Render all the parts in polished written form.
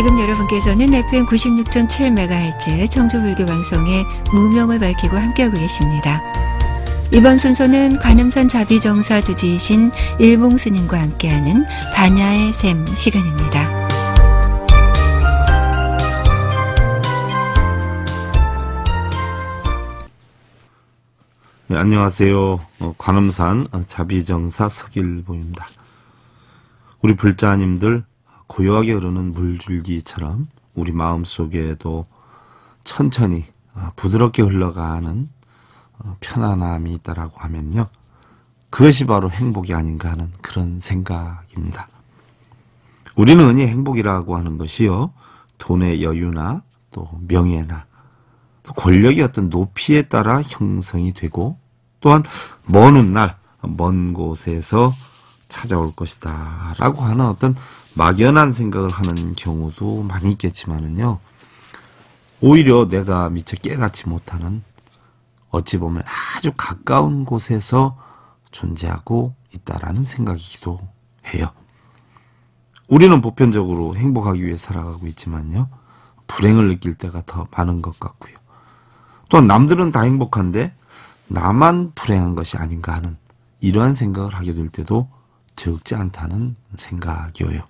지금 여러분께서는 FM 96.7MHz 청주불교 방송의 무명을 밝히고 함께하고 계십니다. 이번 순서는 관음산 자비정사 주지이신 일봉 스님과 함께하는 반야의 샘 시간입니다. 네, 안녕하세요. 관음산 자비정사 석일봉입니다. 우리 불자님들 고요하게 흐르는 물줄기처럼 우리 마음속에도 천천히 부드럽게 흘러가는 편안함이 있다라고 하면요, 그것이 바로 행복이 아닌가 하는 그런 생각입니다. 우리는 흔히 행복이라고 하는 것이요, 돈의 여유나 또 명예나 또 권력의 어떤 높이에 따라 형성이 되고, 또한 먼 훗날 먼 곳에서 찾아올 것이다 라고 하는 어떤 막연한 생각을 하는 경우도 많이 있겠지만은요, 오히려 내가 미처 깨닫지 못하는 어찌 보면 아주 가까운 곳에서 존재하고 있다라는 생각이기도 해요. 우리는 보편적으로 행복하기 위해 살아가고 있지만요, 불행을 느낄 때가 더 많은 것 같고요. 또한 남들은 다 행복한데 나만 불행한 것이 아닌가 하는 이러한 생각을 하게 될 때도 적지 않다는 생각이에요.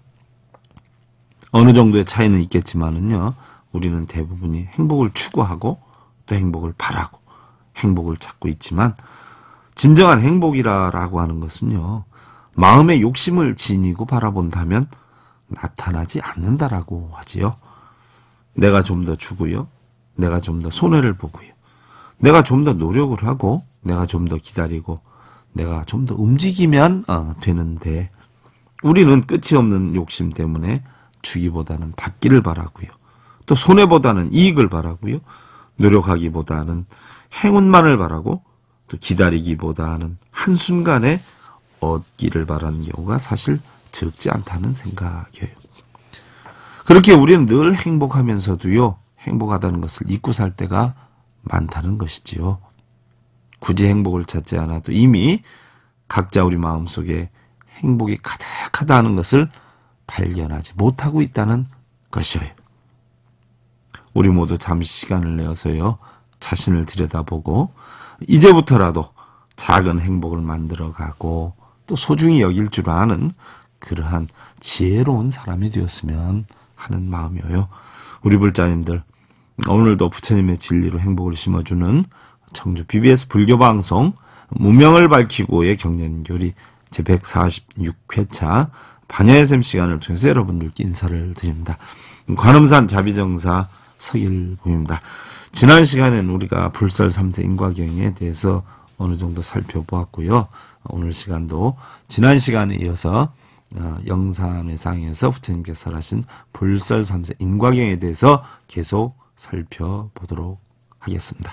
어느 정도의 차이는 있겠지만은요, 우리는 대부분이 행복을 추구하고 또 행복을 바라고 행복을 찾고 있지만, 진정한 행복이라고 하는 것은요, 마음의 욕심을 지니고 바라본다면 나타나지 않는다라고 하지요. 내가 좀 더 주고요, 내가 좀 더 손해를 보고요, 내가 좀 더 노력을 하고, 내가 좀 더 기다리고, 내가 좀 더 움직이면 되는데, 우리는 끝이 없는 욕심 때문에 주기보다는 받기를 바라고요, 또 손해보다는 이익을 바라고요, 노력하기보다는 행운만을 바라고, 또 기다리기보다는 한순간에 얻기를 바라는 경우가 사실 적지 않다는 생각이에요. 그렇게 우리는 늘 행복하면서도요, 행복하다는 것을 잊고 살 때가 많다는 것이지요. 굳이 행복을 찾지 않아도 이미 각자 우리 마음속에 행복이 가득하다는 것을 발견하지 못하고 있다는 것이에요. 우리 모두 잠시 시간을 내어서요, 자신을 들여다보고 이제부터라도 작은 행복을 만들어가고 또 소중히 여길 줄 아는 그러한 지혜로운 사람이 되었으면 하는 마음이에요. 우리 불자님들, 오늘도 부처님의 진리로 행복을 심어주는 청주 BBS 불교방송 무명을 밝히고의 경전교리 제146회차 반야의 샘 시간을 통해서 여러분들께 인사를 드립니다. 관음산 자비정사 석일봉입니다. 지난 시간에는 우리가 불설 3세 인과경에 대해서 어느 정도 살펴보았고요. 오늘 시간도 지난 시간에 이어서 영산회상에서 부처님께서 하신 불설 3세 인과경에 대해서 계속 살펴보도록 하겠습니다.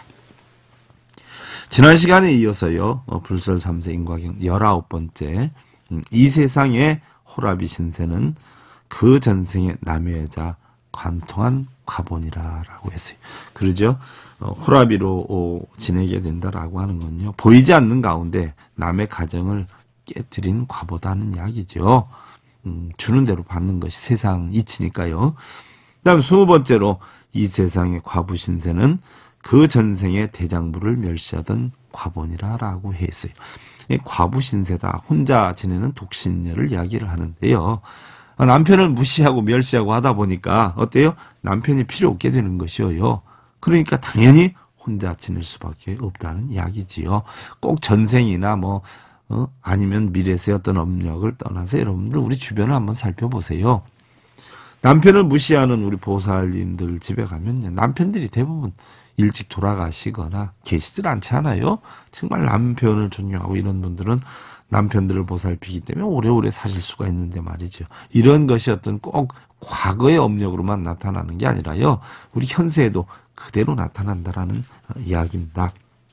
지난 시간에 이어서요, 불설 3세 인과경 19번째, 이 세상의 호라비 신세는 그 전생의 남의 여자 관통한 과본이라고 했어요. 그러죠? 호라비로 지내게 된다라고 하는 건요, 보이지 않는 가운데 남의 가정을 깨뜨린 과보다는 이야기죠. 주는 대로 받는 것이 세상 이치니까요. 그 다음 20번째로 이 세상의 과부 신세는 그 전생의 대장부를 멸시하던 과본이라고 했어요. 과부 신세다, 혼자 지내는 독신녀를 이야기를 하는데요, 남편을 무시하고 멸시하고 하다 보니까 어때요? 남편이 필요 없게 되는 것이요. 그러니까 당연히 혼자 지낼 수밖에 없다는 이야기지요. 꼭 전생이나 아니면 미래세의 어떤 업력을 떠나서 여러분들 우리 주변을 한번 살펴보세요. 남편을 무시하는 우리 보살님들 집에 가면 남편들이 대부분 일찍 돌아가시거나 계시질 않잖아요. 정말 남편을 존경하고 이런 분들은 남편들을 보살피기 때문에 오래오래 사실 수가 있는데 말이죠. 이런 것이 어떤 꼭 과거의 업력으로만 나타나는 게 아니라요, 우리 현세에도 그대로 나타난다라는 이야기입니다.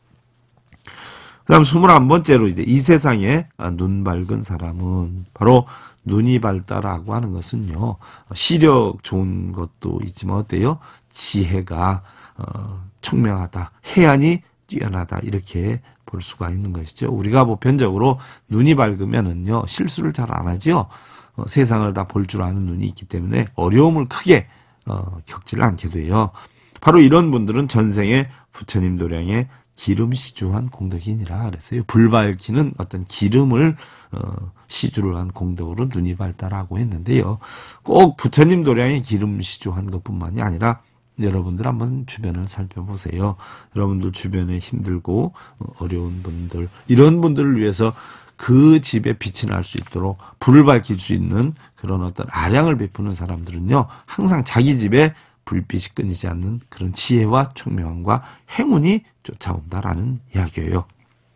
그 다음 21번째로 이제 이 세상에 눈 밝은 사람은 바로 눈이 밝다라고 하는 것은요, 시력 좋은 것도 있지만 어때요? 지혜가 총명하다, 해안이 뛰어나다, 이렇게 볼 수가 있는 것이죠. 우리가 보편적으로 눈이 밝으면은요, 실수를 잘 안 하죠. 세상을 다 볼 줄 아는 눈이 있기 때문에 어려움을 크게 겪질 않게 돼요. 바로 이런 분들은 전생에 부처님 도량에 기름 시주한 공덕이니라 그랬어요. 불 밝히는 어떤 기름을 시주를 한 공덕으로 눈이 밝다라고 했는데요. 꼭 부처님 도량에 기름 시주한 것뿐만이 아니라 여러분들 한번 주변을 살펴보세요. 여러분들 주변에 힘들고 어려운 분들, 이런 분들을 위해서 그 집에 빛이 날 수 있도록 불을 밝힐 수 있는 그런 어떤 아량을 베푸는 사람들은요, 항상 자기 집에 불빛이 끊이지 않는 그런 지혜와 총명함과 행운이 쫓아온다라는 이야기예요.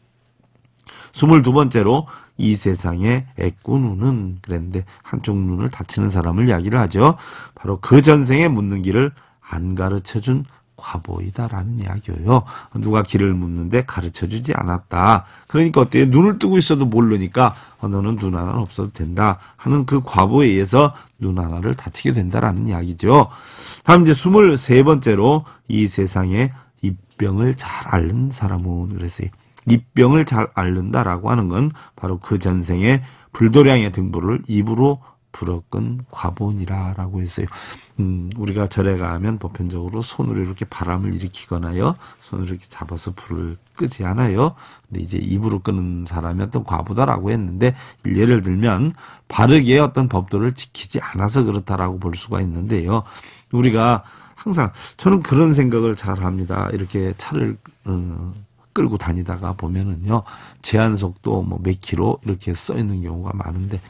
22번째로 이 세상의 애꾸눈은 그랬는데 한쪽 눈을 다치는 사람을 이야기를 하죠. 바로 그 전생에 묻는 길을 안 가르쳐준 과보이다라는 이야기예요. 누가 길을 묻는데 가르쳐주지 않았다. 그러니까 어때요? 눈을 뜨고 있어도 모르니까 너는 눈 하나는 없어도 된다 하는 그 과보에 의해서 눈 하나를 다치게 된다라는 이야기죠. 다음 이제 23번째로 이 세상에 입병을 잘 앓는 사람은 그랬어요. 입병을 잘 앓는다라고 하는 건 바로 그 전생에 불도량의 등불을 입으로 불어끈 과본이라고 했어요. 우리가 절에 가면 보편적으로 손으로 이렇게 바람을 일으키거나요, 손으로 이렇게 잡아서 불을 끄지 않아요. 근데 이제 입으로 끄는 사람이 어떤 과보다라고 했는데, 예를 들면 바르게 어떤 법도를 지키지 않아서 그렇다라고 볼 수가 있는데요. 우리가 항상, 저는 그런 생각을 잘 합니다. 이렇게 차를 끌고 다니다가 보면은요, 제한 속도 뭐 몇 킬로 이렇게 써 있는 경우가 많은데,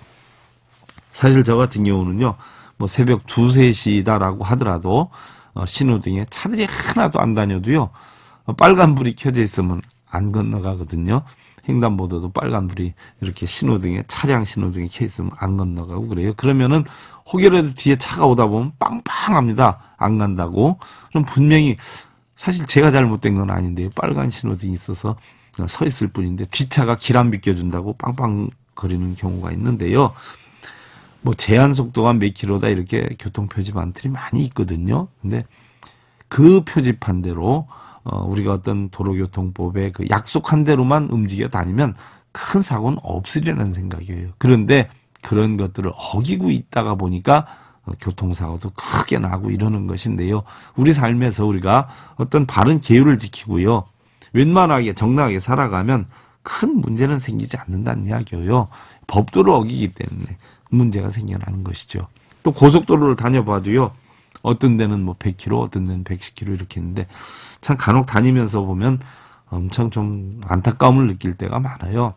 사실 저 같은 경우는요, 뭐 새벽 2, 3시다라고 하더라도 신호등에 차들이 하나도 안 다녀도요, 빨간불이 켜져 있으면 안 건너가거든요. 횡단보도도 빨간불이 이렇게 신호등에, 차량 신호등이 켜 있으면 안 건너가고 그래요. 그러면은 혹여라도 뒤에 차가 오다 보면 빵빵합니다. 안 간다고. 그럼 분명히, 사실 제가 잘못된 건 아닌데요, 빨간 신호등이 있어서 서 있을 뿐인데 뒷차가 길 안 비켜준다고 빵빵거리는 경우가 있는데요. 뭐 제한 속도가 몇 킬로다 이렇게 교통 표지판들이 많이 있거든요. 근데 그 표지판 대로 우리가 어떤 도로교통법에 그 약속한 대로만 움직여 다니면 큰 사고는 없으리라는 생각이에요. 그런데 그런 것들을 어기고 있다가 보니까 교통사고도 크게 나고 이러는 것인데요. 우리 삶에서 우리가 어떤 바른 계율을 지키고요, 웬만하게 정당하게 살아가면 큰 문제는 생기지 않는다는 이야기예요. 법도를 어기기 때문에 문제가 생겨나는 것이죠. 또 고속도로를 다녀봐도요, 어떤 데는 뭐 100km, 어떤 데는 110km 이렇게 있는데, 참 간혹 다니면서 보면 엄청 좀 안타까움을 느낄 때가 많아요.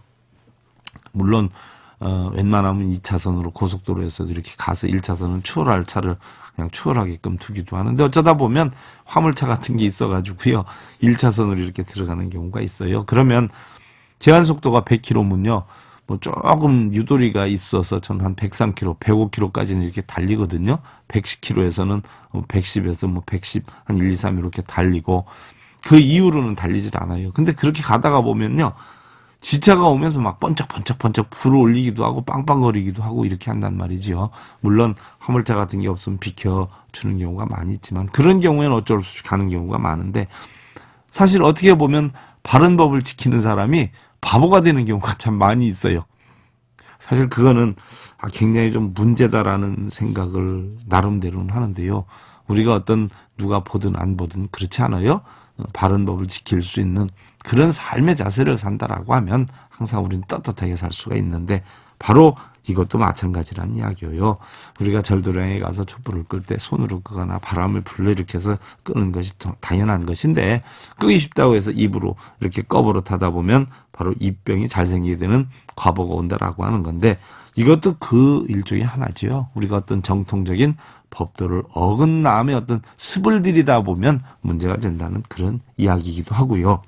물론 웬만하면 2차선으로 고속도로에서도 이렇게 가서 1차선은 추월할 차를 그냥 추월하게끔 두기도 하는데, 어쩌다 보면 화물차 같은 게 있어가지고요, 1차선으로 이렇게 들어가는 경우가 있어요. 그러면 제한 속도가 100km면요, 뭐 조금 유도리가 있어서 전 한 103km, 105km까지는 이렇게 달리거든요. 110km에서는 110에서 뭐 110, 한 1, 2, 3 이렇게 달리고, 그 이후로는 달리질 않아요. 근데 그렇게 가다가 보면요, 쥐차가 오면서 막 번쩍번쩍 불을 올리기도 하고 빵빵거리기도 하고 이렇게 한단 말이죠. 물론 화물차 같은 게 없으면 비켜주는 경우가 많이 있지만, 그런 경우에는 어쩔 수 없이 가는 경우가 많은데, 사실 어떻게 보면 바른 법을 지키는 사람이 바보가 되는 경우가 참 많이 있어요. 사실 그거는 굉장히 좀 문제다라는 생각을 나름대로는 하는데요. 우리가 어떤 누가 보든 안 보든 그렇지 않아요? 바른 법을 지킬 수 있는 그런 삶의 자세를 산다라고 하면 항상 우리는 떳떳하게 살 수가 있는데, 바로 이것도 마찬가지라는 이야기예요. 우리가 절도량에 가서 촛불을 끌 때 손으로 끄거나 바람을 불러일으켜서 끄는 것이 당연한 것인데, 끄기 쉽다고 해서 입으로 이렇게 꺼버릇하다 보면 바로 입병이 잘 생기게 되는 과보가 온다라고 하는 건데, 이것도 그 일종의 하나죠. 우리가 어떤 정통적인 법도를 어긋남의 어떤 습을 들이다 보면 문제가 된다는 그런 이야기이기도 하고요.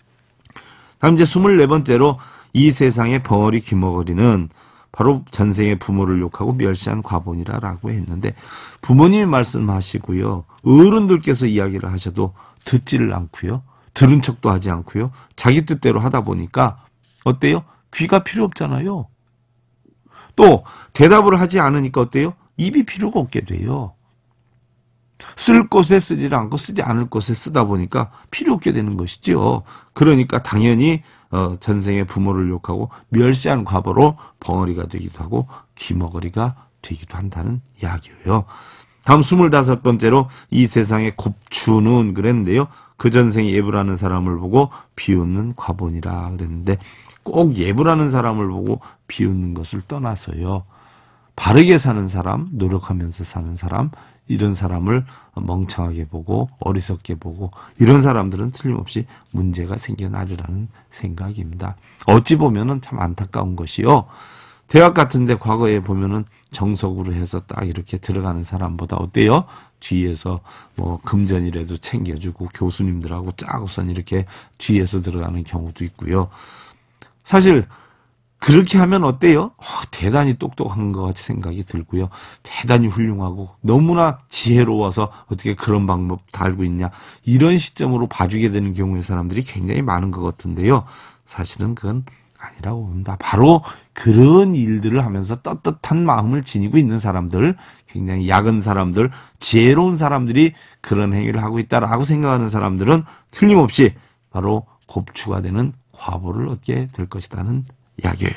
다음 이제 24번째로 이 세상의 벙어리 귀머거리는 바로 전생의 부모를 욕하고 멸시한 과본이라고 했는데, 부모님이 말씀하시고요, 어른들께서 이야기를 하셔도 듣지를 않고요, 들은 척도 하지 않고요, 자기 뜻대로 하다 보니까 어때요? 귀가 필요 없잖아요. 또 대답을 하지 않으니까 어때요? 입이 필요가 없게 돼요. 쓸 곳에 쓰지 않고 쓰지 않을 곳에 쓰다 보니까 필요 없게 되는 것이죠. 그러니까 당연히 전생에 부모를 욕하고 멸시한 과보로 벙어리가 되기도 하고 귀머거리가 되기도 한다는 이야기예요. 다음 25번째로 이 세상의 곱추는 그랬는데요. 그 전생에 예불하는 사람을 보고 비웃는 과본이라 그랬는데 꼭 예불하는 사람을 보고 비웃는 것을 떠나서요. 바르게 사는 사람, 노력하면서 사는 사람, 이런 사람을 멍청하게 보고 어리석게 보고 이런 사람들은 틀림없이 문제가 생겨나리라는 생각입니다. 어찌 보면은 참 안타까운 것이요. 대학 같은 데 과거에 보면은 정석으로 해서 딱 이렇게 들어가는 사람보다 어때요? 뒤에서 뭐 금전이라도 챙겨주고 교수님들하고 짜고선 이렇게 뒤에서 들어가는 경우도 있고요. 사실 그렇게 하면 어때요? 대단히 똑똑한 것 같이 생각이 들고요. 대단히 훌륭하고 너무나 지혜로워서 어떻게 그런 방법 다 알고 있냐. 이런 시점으로 봐주게 되는 경우의 사람들이 굉장히 많은 것 같은데요. 사실은 그건 아니라고 봅니다. 바로 그런 일들을 하면서 떳떳한 마음을 지니고 있는 사람들, 굉장히 약은 사람들, 지혜로운 사람들이 그런 행위를 하고 있다라고 생각하는 사람들은 틀림없이 바로 곱추가 되는 과보를 얻게 될 것이라는 이야기예요.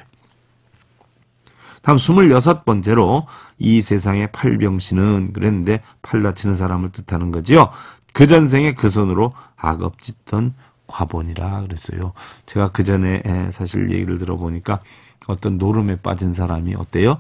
다음 26번째로 이 세상의 팔병신은 그랬는데 팔 다치는 사람을 뜻하는 거지요. 그 전생에 그 손으로 악업 짓던 과본이라 그랬어요. 제가 그 전에 사실 얘기를 들어보니까 어떤 노름에 빠진 사람이 어때요?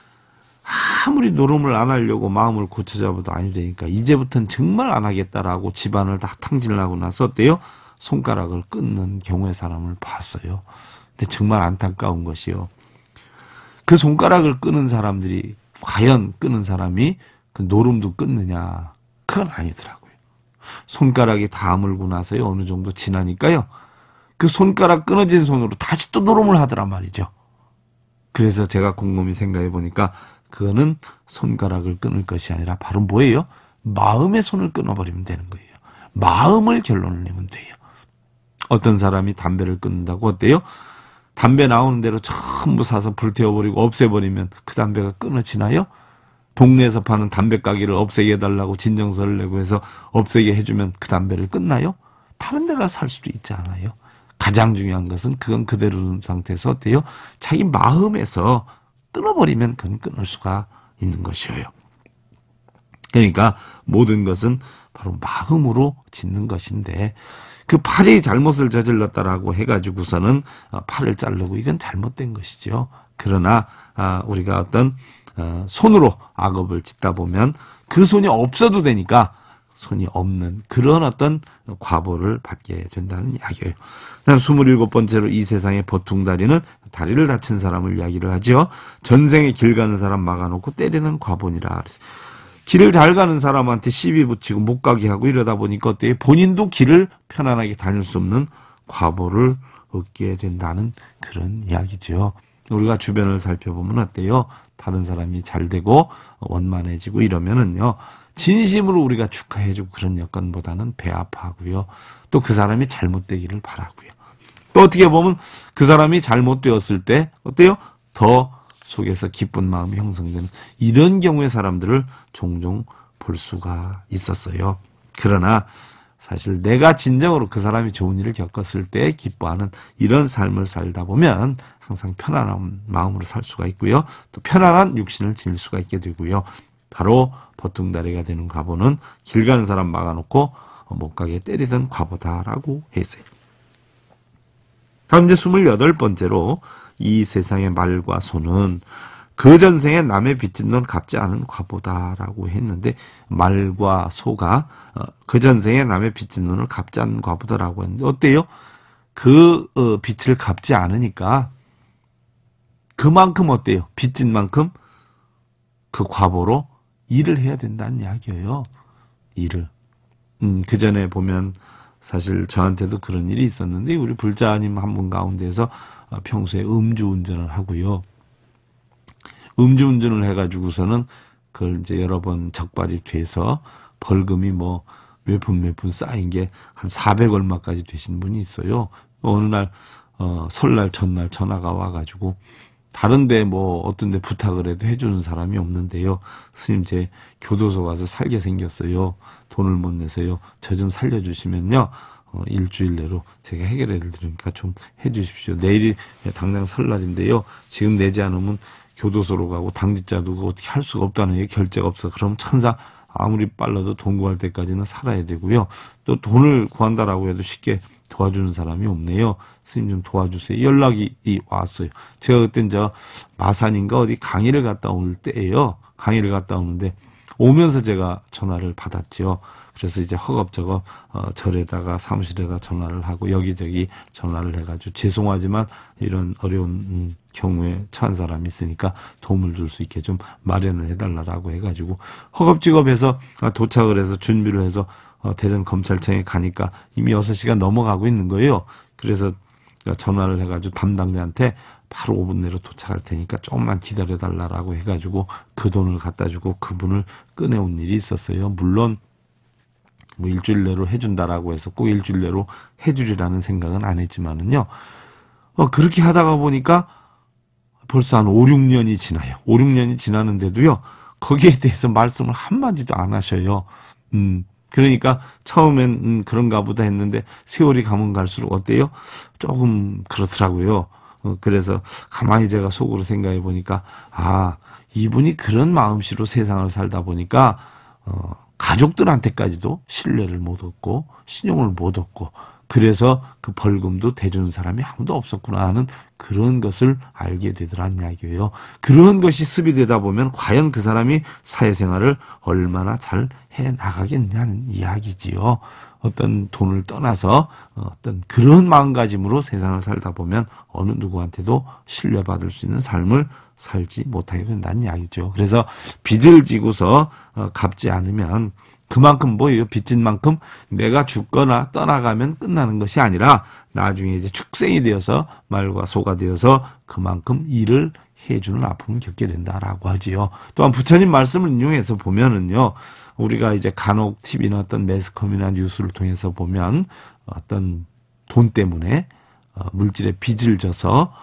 아무리 노름을 안 하려고 마음을 고쳐잡아도 아니 되니까 이제부터는 정말 안 하겠다라고 집안을 다 탕진하고 나서 어때요? 손가락을 끊는 경우의 사람을 봤어요. 근데 정말 안타까운 것이요. 그 손가락을 끊은 사람들이 과연 끊은 사람이 그 노름도 끊느냐? 그건 아니더라고요. 손가락이 다 아물고 나서요. 어느 정도 지나니까요. 그 손가락 끊어진 손으로 다시 또 노름을 하더란 말이죠. 그래서 제가 곰곰이 생각해 보니까 그거는 손가락을 끊을 것이 아니라 바로 뭐예요? 마음의 손을 끊어버리면 되는 거예요. 마음을 결론을 내면 돼요. 어떤 사람이 담배를 끊는다고 어때요? 담배 나오는 대로 전부 사서 불태워버리고 없애버리면 그 담배가 끊어지나요? 동네에서 파는 담배 가게를 없애게 해달라고 진정서를 내고 해서 없애게 해주면 그 담배를 끊나요? 다른 데 가서 살 수도 있지 않아요? 가장 중요한 것은 그건 그대로 둔 상태에서 어때요? 자기 마음에서 끊어버리면 그건 끊을 수가 있는 것이에요. 그러니까 모든 것은 바로 마음으로 짓는 것인데 그 팔이 잘못을 저질렀다라고 해가지고서는 팔을 자르고 이건 잘못된 것이죠. 그러나 우리가 어떤 손으로 악업을 짓다 보면 그 손이 없어도 되니까 손이 없는 그런 어떤 과보를 받게 된다는 이야기예요. 다음 27번째로 이 세상의 버퉁다리는 다리를 다친 사람을 이야기를 하죠. 전생에 길 가는 사람 막아놓고 때리는 과본이라 그랬어요. 길을 잘 가는 사람한테 시비 붙이고 못 가게 하고 이러다 보니까 어때요? 본인도 길을 편안하게 다닐 수 없는 과보를 얻게 된다는 그런 이야기죠. 우리가 주변을 살펴보면 어때요? 다른 사람이 잘 되고 원만해지고 이러면은요. 진심으로 우리가 축하해주고 그런 여건보다는 배 아파하고요. 또 그 사람이 잘못되기를 바라고요. 또 어떻게 보면 그 사람이 잘못되었을 때 어때요? 더 속에서 기쁜 마음이 형성되는 이런 경우의 사람들을 종종 볼 수가 있었어요. 그러나 사실 내가 진정으로 그 사람이 좋은 일을 겪었을 때 기뻐하는 이런 삶을 살다 보면 항상 편안한 마음으로 살 수가 있고요. 또 편안한 육신을 지닐 수가 있게 되고요. 바로 버퉁다리가 되는 과보는 길 가는 사람 막아놓고 못 가게 때리던 과보다라고 했어요. 다음 이제 28번째로 이 세상의 말과 소는 그 전생에 남의 빚진 돈 갚지 않은 과보다라고 했는데 말과 소가 그 전생에 남의 빚진 돈을 갚지 않은 과보다라고 했는데 어때요? 그 빚을 갚지 않으니까 그만큼 어때요? 빚진 만큼 그 과보로 일을 해야 된다는 이야기예요. 일을. 그 전에 보면 사실 저한테도 그런 일이 있었는데 우리 불자님 한 분 가운데서 평소에 음주운전을 하고요. 음주운전을 해가지고서는 그걸 이제 여러 번 적발이 돼서 벌금이 뭐 몇 푼 쌓인 게 한 400 얼마까지 되신 분이 있어요. 어느 날 설날 전날 전화가 와가지고 다른데 뭐 어떤데 부탁을 해도 해주는 사람이 없는데요. 스님 제 교도소 가서 살게 생겼어요. 돈을 못 내서요. 저 좀 살려주시면요. 일주일 내로 제가 해결해 드리니까 좀 해주십시오. 내일이 당장 설날인데요. 지금 내지 않으면 교도소로 가고 당직자 두고 어떻게 할 수가 없다는 결제가 없어. 그럼 천사 아무리 빨라도 돈 구할 때까지는 살아야 되고요. 또 돈을 구한다라고 해도 쉽게 도와주는 사람이 없네요. 스님 좀 도와주세요. 연락이 왔어요. 제가 그때 마산인가 어디 강의를 갔다 올 때예요. 강의를 갔다 오는데 오면서 제가 전화를 받았죠. 그래서 이제 허겁저겁 절에다가 사무실에다 전화를 하고 여기저기 전화를 해가지고 죄송하지만 이런 어려운 경우에 처한 사람이 있으니까 도움을 줄 수 있게 좀 마련을 해달라고 해가지고 허겁지겁해서 도착을 해서 준비를 해서 대전 검찰청에 가니까 이미 6시간 넘어가고 있는 거예요. 그래서 전화를 해가지고 담당자한테 바로 5분 내로 도착할 테니까 조금만 기다려달라고 해가지고 그 돈을 갖다 주고 그분을 꺼내온 일이 있었어요. 물론 뭐 일주일 내로 해준다라고 해서 꼭 일주일 내로 해주리라는 생각은 안 했지만은요. 그렇게 하다가 보니까 벌써 한 5, 6년이 지나요. 5, 6년이 지나는데도요. 거기에 대해서 말씀을 한마디도 안 하셔요. 그러니까 처음엔 그런가 보다 했는데 세월이 가면 갈수록 어때요? 조금 그렇더라고요. 그래서 가만히 제가 속으로 생각해 보니까 이분이 그런 마음씨로 세상을 살다 보니까 가족들한테까지도 신뢰를 못 얻고 신용을 못 얻고 그래서 그 벌금도 대주는 사람이 아무도 없었구나 하는 그런 것을 알게 되더란 이야기예요. 그런 것이 습입되다 보면 과연 그 사람이 사회생활을 얼마나 잘 해나가겠냐는 이야기지요. 어떤 돈을 떠나서 어떤 그런 마음가짐으로 세상을 살다 보면 어느 누구한테도 신뢰받을 수 있는 삶을 살지 못하게 된다는 이야기죠. 그래서 빚을 지고서 갚지 않으면 그만큼 뭐예요? 빚진 만큼 내가 죽거나 떠나가면 끝나는 것이 아니라 나중에 이제 축생이 되어서 말과 소가 되어서 그만큼 일을 해주는 아픔을 겪게 된다라고 하지요. 또한 부처님 말씀을 인용해서 보면은요, 우리가 이제 간혹 TV나 어떤 매스컴이나 뉴스를 통해서 보면 어떤 돈 때문에 물질의 빚을 져서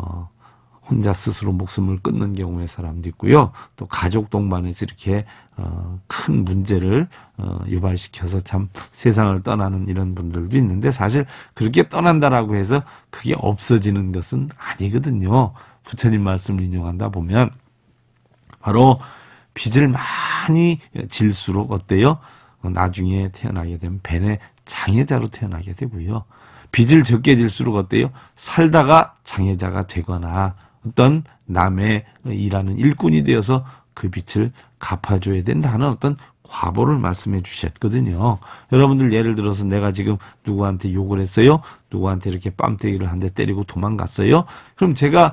혼자 스스로 목숨을 끊는 경우의 사람도 있고요. 또 가족 동반에서 이렇게 큰 문제를 유발시켜서 참 세상을 떠나는 이런 분들도 있는데 사실 그렇게 떠난다라고 해서 그게 없어지는 것은 아니거든요. 부처님 말씀을 인용한다 보면 바로 빚을 많이 질수록 어때요? 나중에 태어나게 되면 벤의 장애자로 태어나게 되고요. 빚을 적게 질수록 어때요? 살다가 장애자가 되거나 어떤 남의 일하는 일꾼이 되어서 그 빚을 갚아줘야 된다는 어떤 과보를 말씀해 주셨거든요. 여러분들 예를 들어서 내가 지금 누구한테 욕을 했어요. 누구한테 이렇게 뺨때기를 한 대 때리고 도망갔어요. 그럼 제가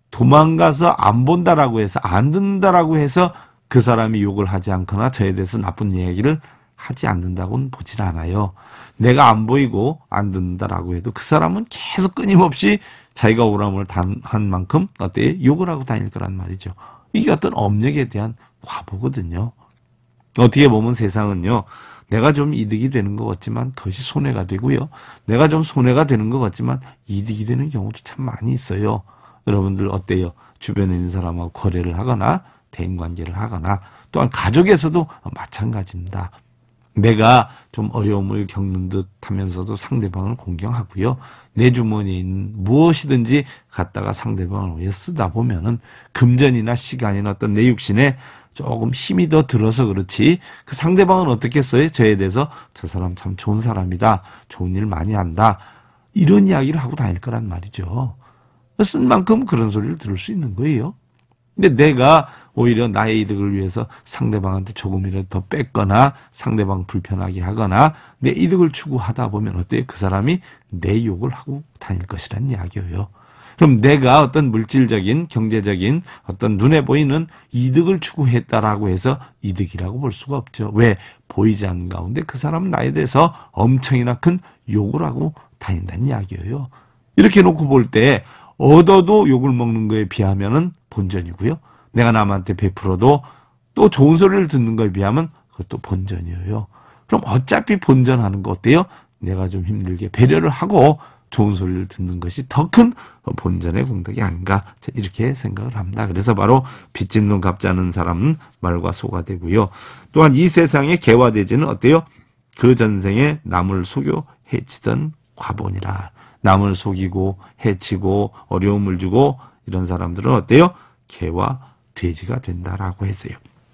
도망가서 안 본다라고 해서 안 듣는다라고 해서 그 사람이 욕을 하지 않거나 저에 대해서 나쁜 이야기를 하지 않는다고는 보질 않아요. 내가 안 보이고 안 듣는다라고 해도 그 사람은 계속 끊임없이 자기가 오람을 한 만큼 어때요? 욕을 하고 다닐 거란 말이죠. 이게 어떤 업력에 대한 과보거든요. 어떻게 보면 세상은요. 내가 좀 이득이 되는 것 같지만 그것이 손해가 되고요. 내가 좀 손해가 되는 것 같지만 이득이 되는 경우도 참 많이 있어요. 여러분들 어때요? 주변에 있는 사람하고 거래를 하거나 대인관계를 하거나 또한 가족에서도 마찬가지입니다. 내가 좀 어려움을 겪는 듯 하면서도 상대방을 공경하고요. 내 주머니에 있는 무엇이든지 갖다가 상대방을 위해 쓰다 보면은 금전이나 시간이나 어떤 내 육신에 조금 힘이 더 들어서 그렇지 그 상대방은 어떻겠어요? 저에 대해서 저 사람 참 좋은 사람이다. 좋은 일 많이 한다. 이런 이야기를 하고 다닐 거란 말이죠. 쓴 만큼 그런 소리를 들을 수 있는 거예요. 근데 내가 오히려 나의 이득을 위해서 상대방한테 조금이라도 더 뺏거나 상대방 불편하게 하거나 내 이득을 추구하다 보면 어때요? 그 사람이 내 욕을 하고 다닐 것이란 이야기예요. 그럼 내가 어떤 물질적인 경제적인 어떤 눈에 보이는 이득을 추구했다라고 해서 이득이라고 볼 수가 없죠. 왜? 보이지 않는 가운데 그 사람은 나에 대해서 엄청이나 큰 욕을 하고 다닌다는 이야기예요. 이렇게 놓고 볼 때 얻어도 욕을 먹는 거에 비하면은 본전이고요. 내가 남한테 베풀어도 또 좋은 소리를 듣는 거에 비하면 그것도 본전이에요. 그럼 어차피 본전하는 거 어때요? 내가 좀 힘들게 배려를 하고 좋은 소리를 듣는 것이 더 큰 본전의 공덕이 아닌가 이렇게 생각을 합니다. 그래서 바로 빚짓는 갚지 않은 사람은 말과 소가 되고요. 또한 이 세상의 개화돼지는 어때요? 그 전생에 남을 속여 해치던 과본이라. 남을 속이고 해치고 어려움을 주고 이런 사람들은 어때요? 개와 돼지가 된다라고 했어요.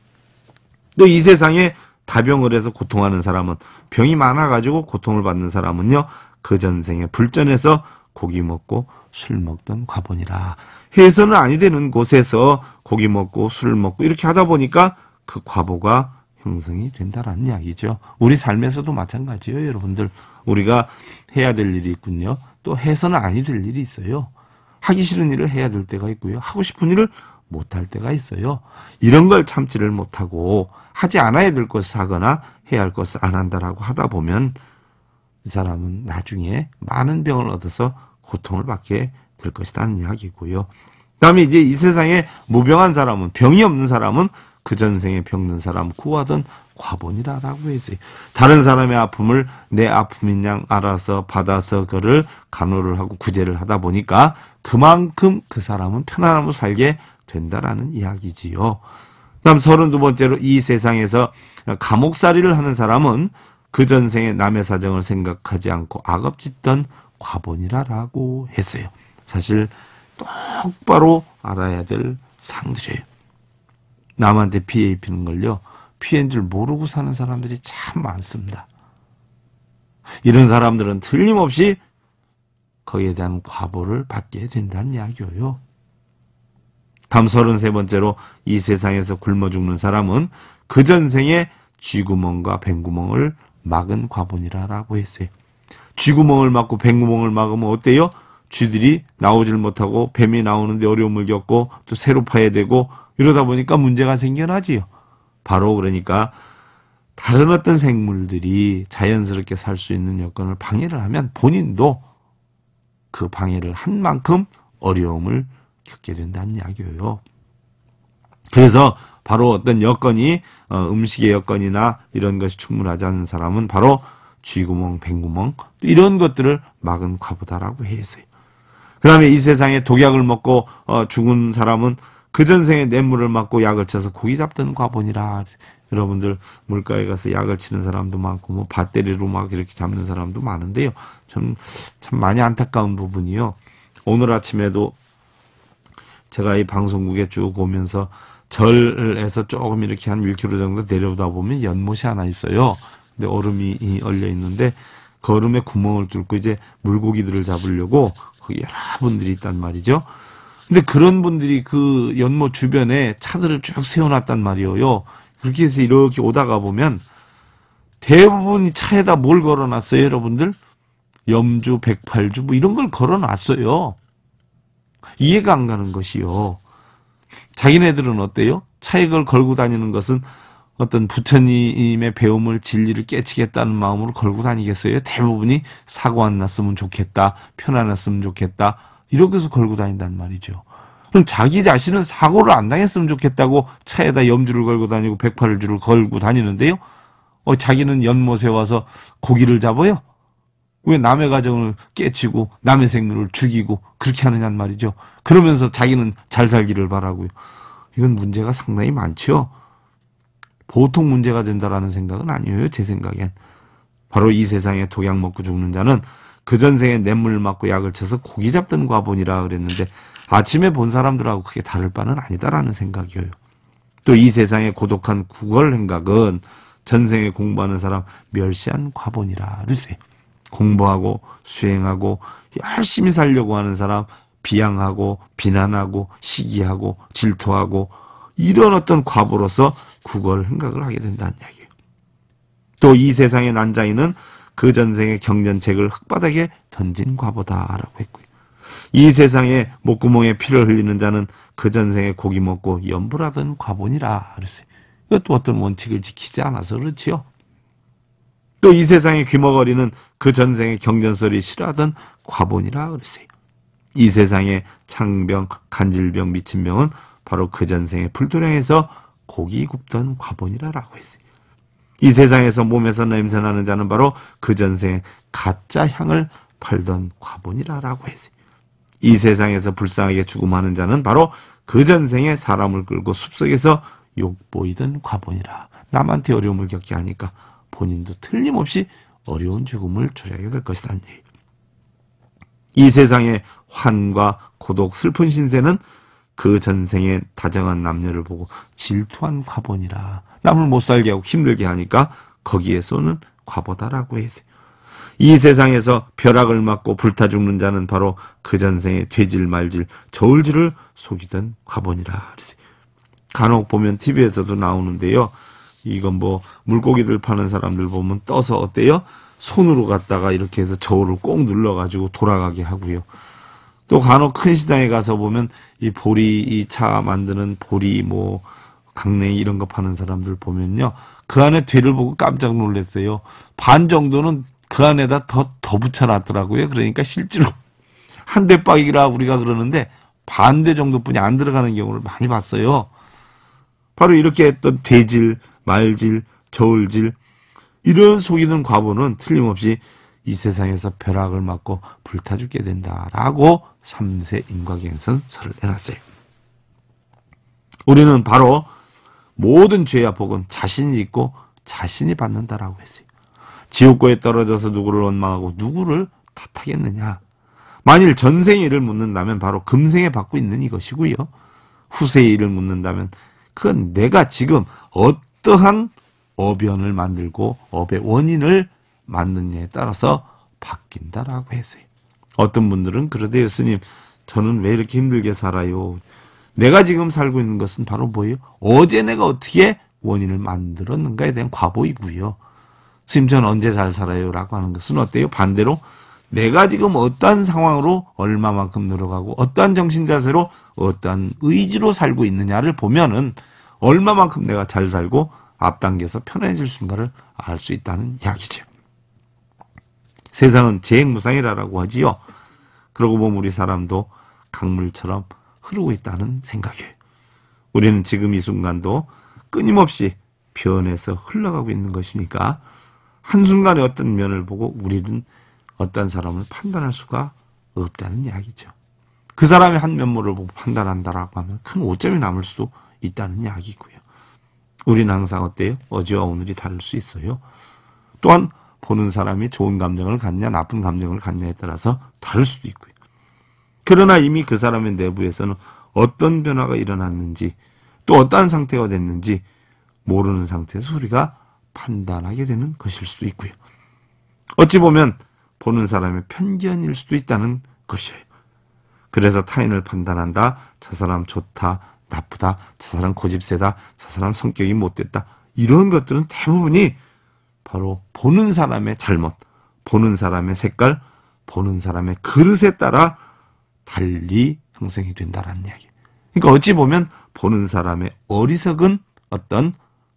또 이 세상에 다병을 해서 고통하는 사람은, 병이 많아가지고 고통을 받는 사람은요, 그 전생에 불전에서 고기 먹고 술 먹던 과본이라. 해서는 아니 되는 곳에서 고기 먹고 술을 먹고 이렇게 하다 보니까 그 과보가 형성이 된다라는 이야기죠. 우리 삶에서도 마찬가지예요, 여러분들. 우리가 해야 될 일이 있군요. 또 해서는 아니 될 일이 있어요. 하기 싫은 일을 해야 될 때가 있고요. 하고 싶은 일을 못할 때가 있어요. 이런 걸 참지를 못하고 하지 않아야 될 것을 하거나 해야 할 것을 안 한다라고 하다 보면 이 사람은 나중에 많은 병을 얻어서 고통을 받게 될 것이라는 이야기고요. 그 다음에 이제 이 세상에 무병한 사람은, 병이 없는 사람은 그 전생에 병든 사람 구하던 과본이라고 했어요. 다른 사람의 아픔을 내 아픔인 양 알아서 받아서 그를 간호를 하고 구제를 하다 보니까 그만큼 그 사람은 편안함으로 살게 된다라는 이야기지요. 다음 32번째로 이 세상에서 감옥살이를 하는 사람은 그 전생에 남의 사정을 생각하지 않고 악업짓던 과본이라고 했어요. 사실 똑바로 알아야 될 상들이에요. 남한테 피해 입히는 걸요, 피해인 줄 모르고 사는 사람들이 참 많습니다. 이런 사람들은 틀림없이 거기에 대한 과보를 받게 된다는 이야기예요. 다음 33번째로 이 세상에서 굶어 죽는 사람은 그 전생에 쥐구멍과 뱀구멍을 막은 과본이라고 했어요. 쥐구멍을 막고 뱀구멍을 막으면 어때요? 쥐들이 나오질 못하고 뱀이 나오는데 어려움을 겪고 또 새로 파야 되고 이러다 보니까 문제가 생겨나지요. 바로 그러니까 다른 어떤 생물들이 자연스럽게 살 수 있는 여건을 방해를 하면 본인도 그 방해를 한 만큼 어려움을 겪게 된다는 이야기예요. 그래서 바로 어떤 여건이 음식의 여건이나 이런 것이 충분하지 않은 사람은 바로 쥐구멍, 뱀구멍 이런 것들을 막은 과보다라고 했어요. 그 다음에 이 세상에 독약을 먹고 죽은 사람은 그 전생에 냇물을 맞고 약을 쳐서 고기 잡던 과본이라. 여러분들 물가에 가서 약을 치는 사람도 많고 뭐 밧데리로 막 이렇게 잡는 사람도 많은데요. 참 많이 안타까운 부분이요. 오늘 아침에도 제가 이 방송국에 쭉 오면서 절에서 조금 이렇게 한 1km 정도 내려오다 보면 연못이 하나 있어요. 근데 얼음이 얼려 있는데 그 얼음에 구멍을 뚫고 이제 물고기들을 잡으려고 거기 여러분들이 있단 말이죠. 근데 그런 분들이 그 연못 주변에 차들을 쭉 세워놨단 말이에요. 그렇게 해서 이렇게 오다가 보면 대부분이 차에다 뭘 걸어놨어요, 여러분들? 염주, 백팔주 뭐 이런 걸 걸어놨어요. 이해가 안 가는 것이요. 자기네들은 어때요? 차에 그걸 걸고 다니는 것은 어떤 부처님의 배움을 진리를 깨치겠다는 마음으로 걸고 다니겠어요? 대부분이 사고 안 났으면 좋겠다, 편안했으면 좋겠다 이렇게 해서 걸고 다닌단 말이죠. 그럼 자기 자신은 사고를 안 당했으면 좋겠다고 차에다 염주를 걸고 다니고 백팔주를 걸고 다니는데요. 자기는 연못에 와서 고기를 잡아요? 왜 남의 가정을 깨치고 남의 생명을 죽이고 그렇게 하느냐는 말이죠. 그러면서 자기는 잘 살기를 바라고요. 이건 문제가 상당히 많죠. 보통 문제가 된다라는 생각은 아니에요, 제 생각엔. 바로 이 세상에 독약 먹고 죽는 자는 그 전생에 냇물 맞고 약을 쳐서 고기 잡던 과본이라 그랬는데 아침에 본 사람들하고 크게 다를 바는 아니다라는 생각이에요. 또 이 세상의 고독한 구걸 행각은 전생에 공부하는 사람 멸시한 과본이라 그랬어요. 공부하고 수행하고 열심히 살려고 하는 사람 비양하고 비난하고 시기하고 질투하고 이런 어떤 과보로서 구걸 행각을 하게 된다는 이야기예요. 또 이 세상의 난자인은 그 전생의 경전책을 흙바닥에 던진 과보다라고 했고요. 이 세상에 목구멍에 피를 흘리는 자는 그 전생에 고기 먹고 염불하던 과본이라 그랬어요. 이것도 어떤 원칙을 지키지 않아서 그렇지요. 또 이 세상에 귀머거리는 그 전생에 경전소리 싫어하던 과본이라 그랬어요. 이 세상에 창병, 간질병, 미친병은 바로 그 전생에 불도량에서 고기 굽던 과본이라고 했어요. 이 세상에서 몸에서 냄새나는 자는 바로 그 전생에 가짜 향을 팔던 과본이라라고 했어요. 이 세상에서 불쌍하게 죽음하는 자는 바로 그 전생에 사람을 끌고 숲속에서 욕보이던 과본이라. 남한테 어려움을 겪게 하니까 본인도 틀림없이 어려운 죽음을 초래하게 될 것이다. 이 세상의 환과 고독, 슬픈 신세는 그 전생에 다정한 남녀를 보고 질투한 과본이라. 남을 못 살게 하고 힘들게 하니까 거기에서 오는 과보다라고 했어요. 이 세상에서 벼락을 맞고 불타 죽는 자는 바로 그 전생에 되질 말질 저울질을 속이던 과본이라 그랬어요. 간혹 보면 TV에서도 나오는데요. 이건 뭐 물고기들 파는 사람들 보면 떠서 어때요? 손으로 갖다가 이렇게 해서 저울을 꼭 눌러가지고 돌아가게 하고요. 또 간혹 큰 시장에 가서 보면 이 보리, 이 차 만드는 보리, 뭐 강냉이 이런 거 파는 사람들 보면요. 그 안에 되를 보고 깜짝 놀랐어요. 반 정도는 그 안에다 더 붙여놨더라고요. 그러니까 실제로 한 대박이라 우리가 그러는데 반대 정도뿐이 안 들어가는 경우를 많이 봤어요. 바로 이렇게 했던 되질, 말질, 저울질 이런 속이는 과보는 틀림없이 이 세상에서 벼락을 맞고 불타 죽게 된다라고 3세 인과경에서는 설을 해놨어요. 우리는 바로 모든 죄와 복은 자신이 있고 자신이 받는다라고 했어요. 지옥고에 떨어져서 누구를 원망하고 누구를 탓하겠느냐. 만일 전생의 일을 묻는다면 바로 금생에 받고 있는 이것이고요. 후세의 일을 묻는다면 그건 내가 지금 어떠한 어변을 만들고 업의 원인을 만드느냐에 따라서 바뀐다라고 했어요. 어떤 분들은 그러대요. 스님, 저는 왜 이렇게 힘들게 살아요? 내가 지금 살고 있는 것은 바로 뭐예요? 어제 내가 어떻게 원인을 만들었는가에 대한 과보이고요. 스님, 저는 언제 잘 살아요? 라고 하는 것은 어때요? 반대로 내가 지금 어떠한 상황으로 얼마만큼 늘어가고 어떠한 정신자세로 어떠한 의지로 살고 있느냐를 보면은 얼마만큼 내가 잘 살고 앞당겨서 편해질 순간을 알 수 있다는 이야기죠. 세상은 재행무상이라고 하지요. 그러고 보면 우리 사람도 강물처럼 흐르고 있다는 생각이에요. 우리는 지금 이 순간도 끊임없이 변해서 흘러가고 있는 것이니까 한순간에 어떤 면을 보고 우리는 어떤 사람을 판단할 수가 없다는 이야기죠. 그 사람의 한 면모를 보고 판단한다라고 하면 큰 오점이 남을 수도 있다는 이야기고요. 우리는 항상 어때요? 어제와 오늘이 다를 수 있어요. 또한 보는 사람이 좋은 감정을 갖냐 나쁜 감정을 갖냐에 따라서 다를 수도 있고요. 그러나 이미 그 사람의 내부에서는 어떤 변화가 일어났는지 또 어떠한 상태가 됐는지 모르는 상태에서 우리가 판단하게 되는 것일 수도 있고요. 어찌 보면 보는 사람의 편견일 수도 있다는 것이에요. 그래서 타인을 판단한다. 저 사람 좋다, 나쁘다, 저 사람 고집세다, 저 사람 성격이 못됐다. 이런 것들은 대부분이 바로 보는 사람의 잘못, 보는 사람의 색깔, 보는 사람의 그릇에 따라 달리 형성이 된다는 이야기. 그러니까 어찌 보면 보는 사람의 어리석은 어떤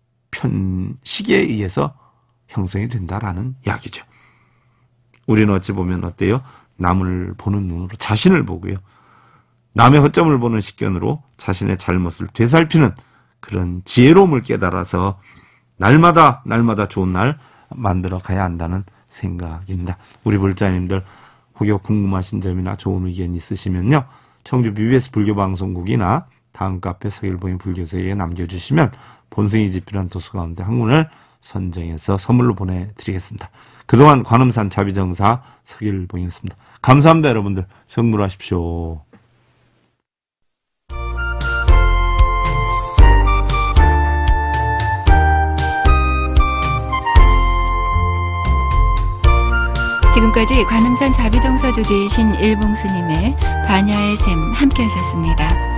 편식에 의해서 형성이 된다라는 이야기죠. 우리는 어찌 보면 어때요? 남을 보는 눈으로 자신을 보고요. 남의 허점을 보는 식견으로 자신의 잘못을 되살피는 그런 지혜로움을 깨달아서 날마다 좋은 날 만들어 가야 한다는 생각입니다. 우리 불자님들 혹여 궁금하신 점이나 좋은 의견 있으시면요. 청주 BBS 불교방송국이나 다음 카페 서일봉의 불교세계에 남겨주시면 본승이 집필한 도서 가운데 한 권을 선정해서 선물로 보내드리겠습니다. 그동안 관음산 자비정사 서일봉이었습니다. 감사합니다. 여러분들 성불하십시오. 지금까지 관음산 자비정사 주지이신 일봉스님의 반야의 샘 함께 하셨습니다.